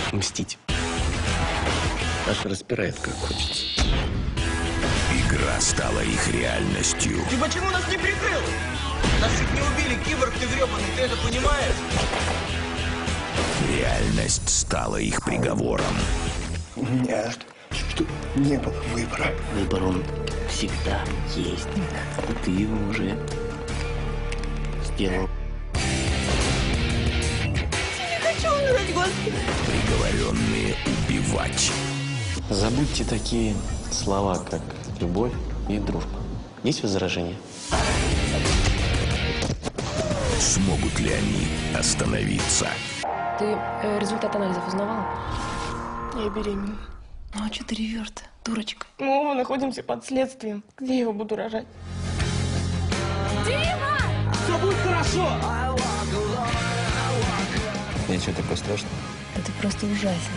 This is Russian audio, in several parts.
Мстить. Аж распирает, как хочется. Игра стала их реальностью. Ты почему нас не прикрыл? Нас чуть не убили, киборг ты гребаный, ты это понимаешь? Реальность стала их приговором. У меня не было выбора. Выбор он всегда есть. И ты его уже сделал. Не хочу умирать, Господи. Приговоренные убивать. Забудьте такие слова, как любовь и дружба. Есть возражения? Смогут ли они остановиться? Ты результат анализов узнавала? Я беременна. Ну а что ты ревешь-то, дурочка? Мы находимся под следствием. Где я его буду рожать? Дима! Все будет хорошо. Я что, такой страшный? Да ты просто ужасен.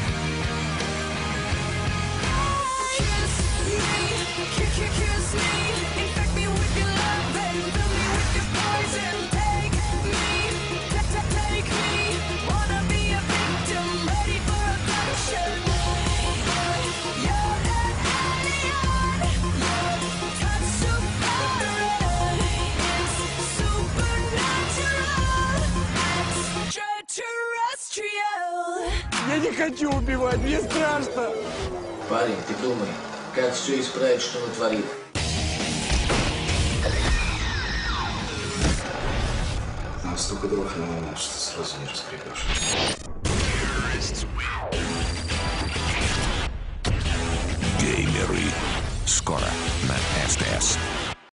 Я не хочу убивать, мне страшно. Парень, ты думай, как все исправить, что натворил. Столько дров на что сразу не раскрепишь. Геймеры. Скоро на СТС.